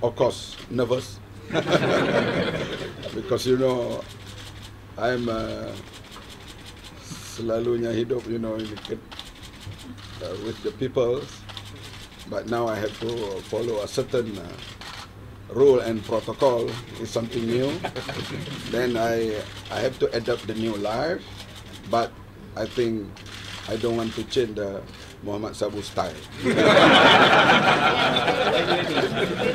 of course, nervous. Because, you know, I'm selalunya hidup, you know, with the people. But now I have to follow a certain rule and protocol. It's something new. Then I have to adapt the new life. But I think I don't want to change the Muhammad Sabu style.